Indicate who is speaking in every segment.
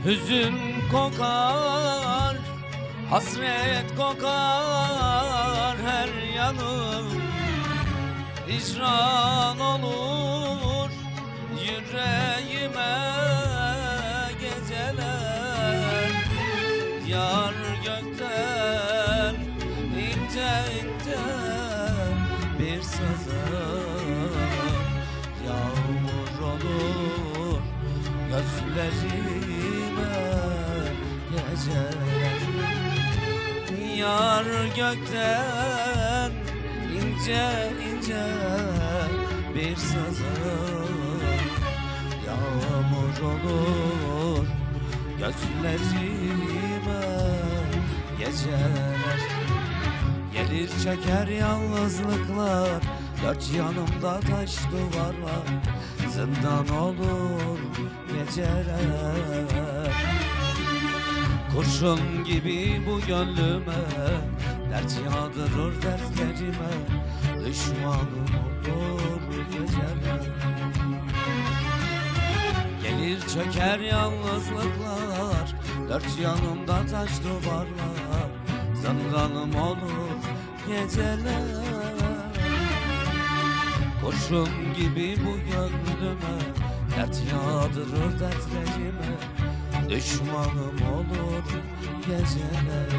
Speaker 1: Hüzün kokar, hasret kokar her yanım. Hicran olur yüreğime geceler. Yar gökten ince ince bir sazım, yağmur olur gözlerime geceler. Yar gökten ince ince bir sazım, yağmur olur gözlerime geceler. Gelir çeker yalnızlıklar, dört yanımda taş duvarlar, zindan olur geceler. Kurşun gibi bu gönlüme dert yağdırır dertlerime, düşmanım olur geceler. Gelir çöker yalnızlıklar, dört yanımda taş duvarlar, zindanım olur geceler. Kurşun gibi bu gönlüme dert yağdırır dertlerime, düşmanım olur geceler.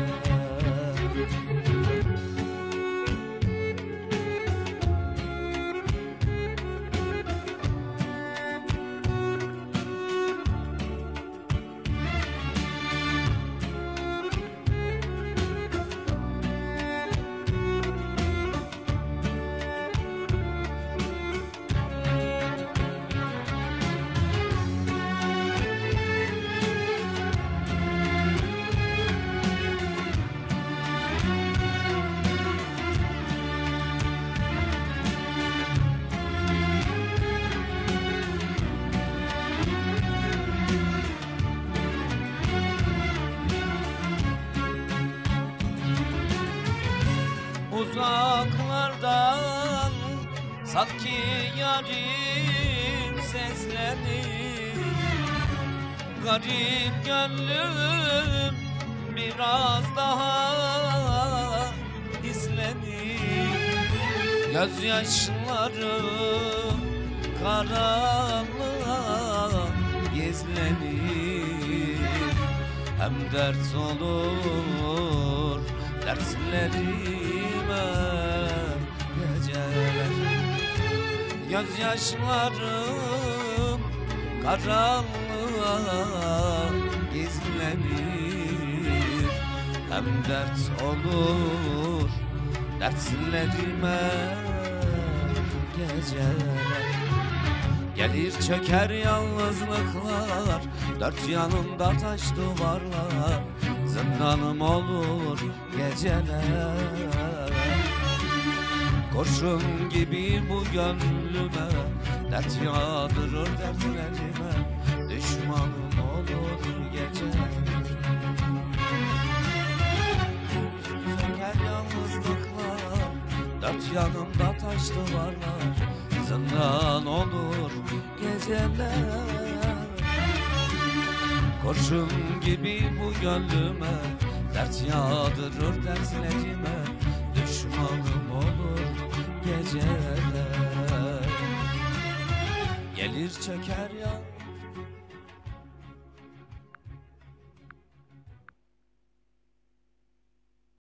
Speaker 1: Uzaklardan sanki yarim seslenir, garip gönlüm biraz daha hislenir. Gözyaşlarım karanlığa gizlenir, hem dert olur dertlerime geceler. Gözyaşlarım karanlığa gizlenir, hem dert olur dertlerime geceler. Gelir çöker yalnızlıklar, dört yanımda taş duvarlar, zindanım olur geceler. Kurşun gibi bu gönlüme dert yağdırır dertlerime, düşmanım olur geceler. Çöker yalnızlıklar, dört yanımda taş duvarlar, zindan olur geceler. Kurşun gibi bu gönlüme dert yağdırır dertlerime, düşmanım olur geceler. Gelir çeker